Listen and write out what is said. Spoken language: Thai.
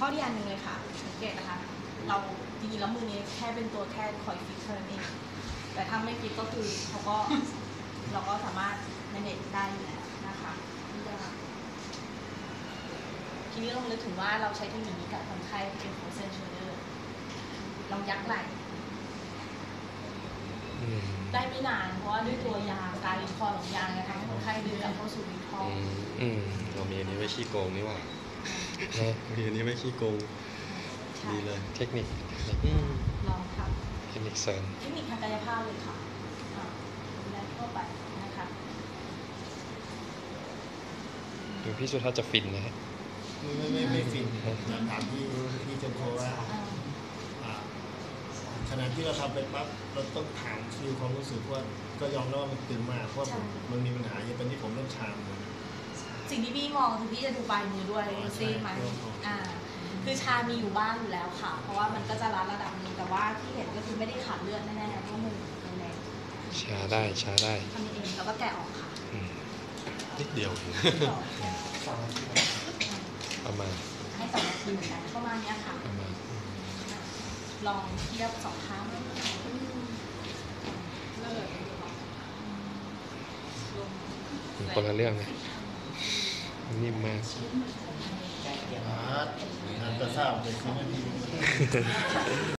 ดีอันหนึ่งเลยค่ะสังเกตนะคะเราจริงๆแล้วมือนี้แค่เป็นตัวแค่คอยฟิกเท่านั้นเองแต่ถ้าไม่ฟิกก็คือเราก็สามารถ manage ได้อยู่แล้วนะคะทีนี้ลองนึกถึงว่าเราใช้เทคนิคนี้กับคนไข้ที่เป็น frozen shoulder ลองยักไหล่ได้ไม่นานเพราะว่าด้วยตัวยางการรีคอร์ของยางทำให้คนไข้ดึงกลับเข้าสู่รีคอร์เรามีอันนี้ไว้ขี้โกงนี่หว่ามีอันนี้ไว้ขี้โกงดีเลยเทคนิคลองครับเทคนิคเสริมเทคนิคทางกายภาพเลยค่ะดูแลทั่วไปนะคะดูพี่สุทัศน์จะฟินนะฮะไม่ฟินถามที่เจนโคว่าขณะที่เราทำไปปั๊บเราต้องถามคือความรู้สึกว่าก็ยอมรับว่ามันตึงมากเพราะมันมีปัญหาอย่างตอนนี้ผมเริ่มชาสิ่งที่พี่มองคือพี่จะดูปลายมือด้วยซีไหมคือชามีอยู่บ้างอยู่แล้วค่ะเพราะว่ามันก็จะรัดระดับนึงแต่ว่าที่เห็นก็คือไม่ได้ขาดเลือดแน่ๆเพราะมือแรงชาได้ทำเองแล้วก็แกะออกค่ะนิดเดียวประมาณให้2 นาทีเหมือนกันประมาณนี้ค่ะลองเทียบ2 ข้างคนละเรื่องนะนิ่มมากงานจะทราบเลยคือไม่ดี